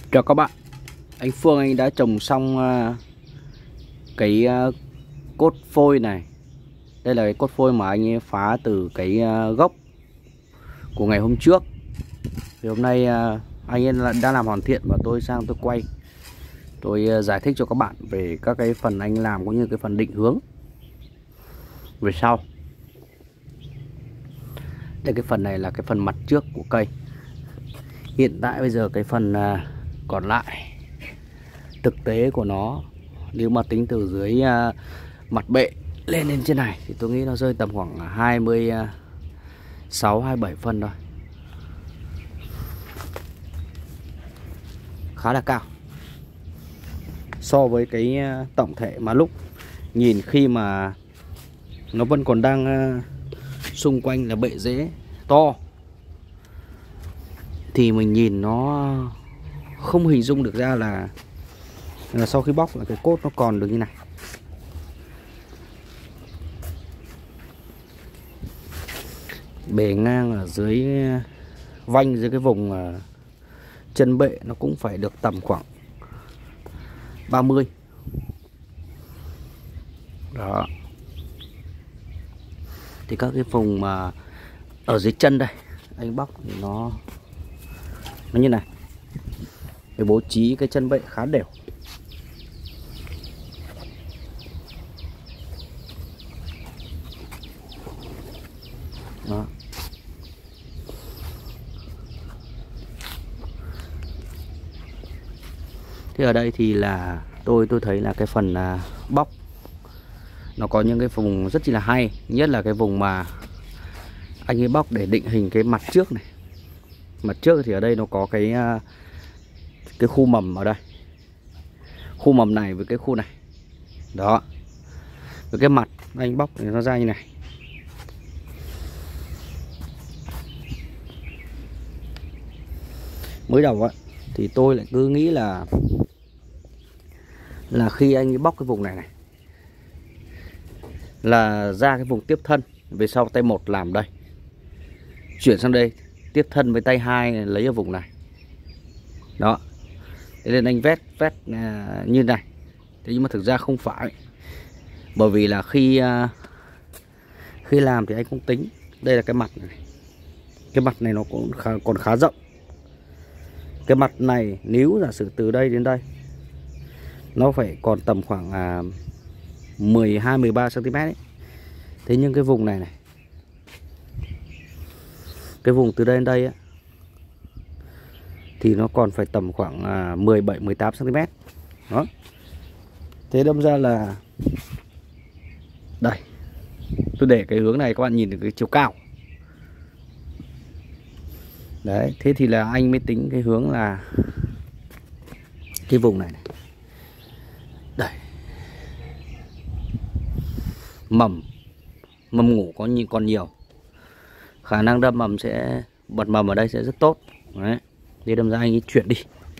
Chào các bạn, anh Phương anh đã trồng xong cái cốt phôi này. Đây là cái cốt phôi mà anh ấy phá từ cái gốc của ngày hôm trước. Thì hôm nay anh ấy đã làm hoàn thiện và tôi sang tôi quay. Tôi giải thích cho các bạn về các cái phần anh làm cũng như cái phần định hướng về sau. Đây, cái phần này là cái phần mặt trước của cây. Hiện tại bây giờ cái phần còn lại thực tế của nó, nếu mà tính từ dưới mặt bệ lên trên này thì tôi nghĩ nó rơi tầm khoảng 26 27 phân thôi. Khá là cao so với cái tổng thể mà lúc nhìn khi mà nó vẫn còn đang xung quanh là bệ rễ to thì mình nhìn nó không hình dung được ra là sau khi bóc là cái cốt nó còn được như này. Bề ngang ở dưới vanh, dưới cái vùng chân bệ nó cũng phải được tầm khoảng 30. Đó. Thì các cái vùng mà ở dưới chân đây anh bóc thì nó như này. Để bố trí cái chân bệ khá đều. Đó. Thế ở đây thì là tôi thấy là cái phần bóc nó có những cái vùng rất chi là hay. Nhất là cái vùng mà anh ấy bóc để định hình cái mặt trước này. Mặt trước thì ở đây nó có cái khu mầm ở đây. Khu mầm này với cái khu này. Đó. Với cái mặt anh bóc thì nó ra như này. Mới đầu á thì tôi lại cứ nghĩ là khi anh ấy bóc cái vùng này này là ra cái vùng tiếp thân, về sau tay một làm đây, chuyển sang đây tiếp thân với tay hai lấy ở vùng này. Đó. Thế nên anh vét như này. Thế nhưng mà thực ra không phải. Bởi vì là khi làm thì anh cũng tính. Đây là cái mặt này. Cái mặt này nó cũng còn khá rộng. Cái mặt này nếu giả sử từ đây đến đây nó phải còn tầm khoảng 12-13 cm ấy. Thế nhưng cái vùng này này, cái vùng từ đây đến đây ấy, thì nó còn phải tầm khoảng 17-18 cm. Đó. Thế đâm ra là đây, tôi để cái hướng này các bạn nhìn được cái chiều cao. Đấy, thế thì là anh mới tính cái hướng là cái vùng này này. Đây. Mầm ngủ còn nhiều. Khả năng đâm mầm sẽ bật mầm ở đây sẽ rất tốt. Đấy. Thế đâm ra anh ấy chuyển đi.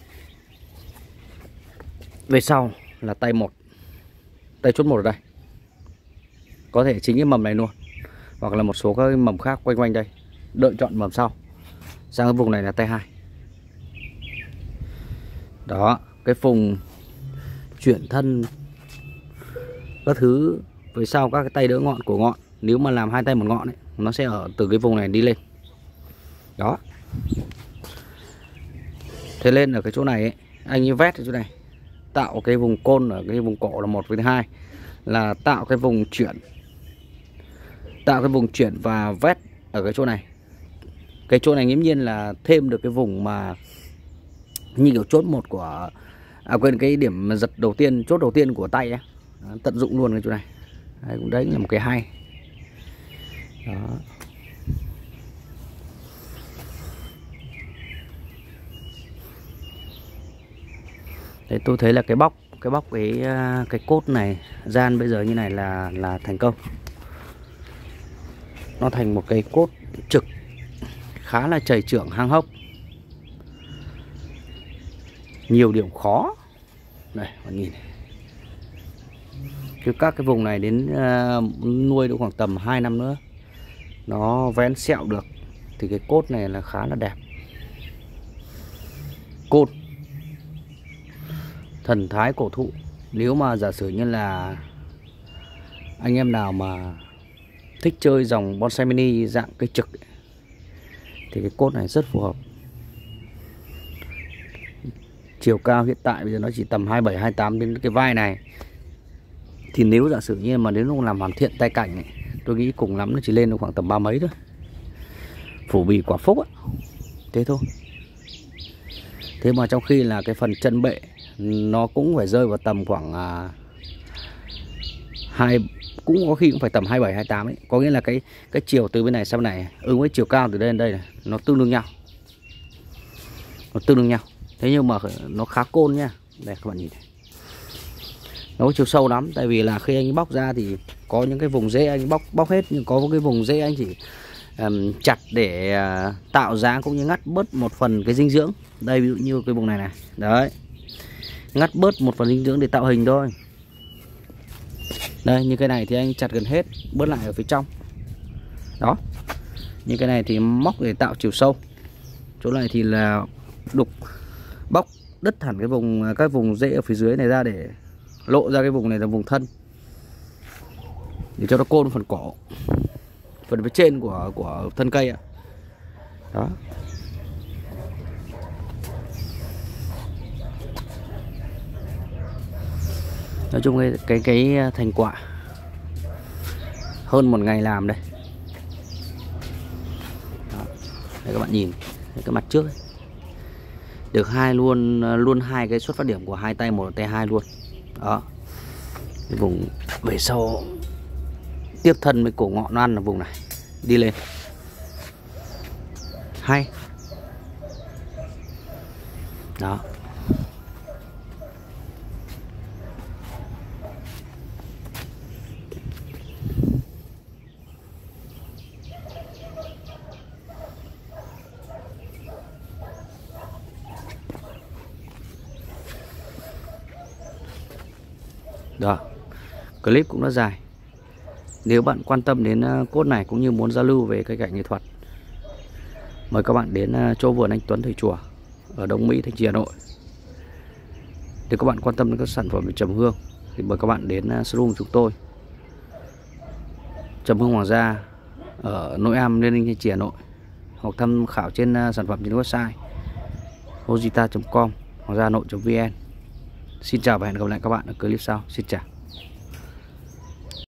Về sau là tay một. Tay chốt một ở đây. Có thể chính cái mầm này luôn. Hoặc là một số các cái mầm khác quanh quanh đây. Đợi chọn mầm sau. Sang cái vùng này là tay 2. Đó. Cái vùng chuyển thân các thứ với sau các cái tay đỡ ngọn của ngọn. Nếu mà làm hai tay một ngọn ấy, nó sẽ ở từ cái vùng này đi lên. Đó. Thế lên ở cái chỗ này ấy, anh ấy vét ở chỗ này, tạo cái vùng côn ở cái vùng cổ là một, với thứ hai là tạo cái vùng chuyển và vét ở cái chỗ này. Cái chỗ này nghiễm nhiên là thêm được cái vùng mà như kiểu chốt một của quên, cái điểm giật đầu tiên, chốt đầu tiên của tay ấy. Đó, tận dụng luôn cái chỗ này. Đấy, cũng đấy là một cái hay. Đó. Đấy, tôi thấy là cái bóc cái cốt này gian bây giờ như này là thành công. Nó thành một cái cốt trực khá là chầy trưởng hang hốc. Nhiều điểm khó. Đây, bạn nhìn này. Các cái vùng này đến nuôi được khoảng tầm 2 năm nữa nó vén sẹo được thì cái cốt này là khá là đẹp. Cốt thần thái cổ thụ. Nếu mà giả sử như là anh em nào mà thích chơi dòng bonsai mini dạng cây trực thì cái cốt này rất phù hợp. Chiều cao hiện tại bây giờ nó chỉ tầm 27 28 đến cái vai này. Thì nếu giả sử như mà đến lúc làm hoàn thiện tay cạnh này, tôi nghĩ cùng lắm nó chỉ lên được khoảng tầm 30 mấy thôi. Phủ bì quả phúc á. Thế thôi. Thế mà trong khi là cái phần chân bệ nó cũng phải rơi vào tầm khoảng cũng có khi cũng phải tầm 27 28 ấy. Có nghĩa là cái chiều từ bên này sang bên này ứng với chiều cao từ đây đến đây này, nó tương đương nhau. Nó tương đương nhau. Thế nhưng mà nó khá côn nha. Đây các bạn nhìn này. Nó có chiều sâu lắm. Tại vì là khi anh bóc ra thì có những cái vùng rễ anh bóc hết. Nhưng có cái vùng rễ anh chỉ chặt để tạo dáng cũng như ngắt bớt một phần cái dinh dưỡng. Đây ví dụ như cái vùng này này. Đấy. Ngắt bớt một phần dinh dưỡng để tạo hình thôi. Đây như cái này thì anh chặt gần hết, bớt lại ở phía trong. Đó. Như cái này thì móc để tạo chiều sâu. Chỗ này thì là đục bóc đứt hẳn các vùng rễ ở phía dưới này ra để lộ ra cái vùng này là vùng thân. Để cho nó côn phần cỏ, phần phía trên của thân cây ạ. Đó. Nói chung cái thành quả hơn một ngày làm đây. Đó. Đây các bạn nhìn cái mặt trước ấy. Được luôn hai cái xuất phát điểm của hai tay một tay hai luôn. Đó. Cái vùng về sau tiếp thân với cổ ngọn nó ăn là vùng này đi lên hay. Đó. Đó. Clip cũng đã dài. Nếu bạn quan tâm đến cốt này cũng như muốn giao lưu về cây cảnh nghệ thuật, mời các bạn đến chỗ vườn anh Tuấn Thầy Chùa ở Đông Mỹ, Thanh Trì, Hà Nội. Nếu các bạn quan tâm đến các sản phẩm về trầm hương thì mời các bạn đến showroom chúng tôi, Trầm Hương Hoàng Gia ở Nội Am, Liên Ninh, Thanh Trì, Hà Nội, hoặc tham khảo trên sản phẩm trên website hojita.com, hoanggia-hanoi.vn. Xin chào và hẹn gặp lại các bạn ở clip sau. Xin chào.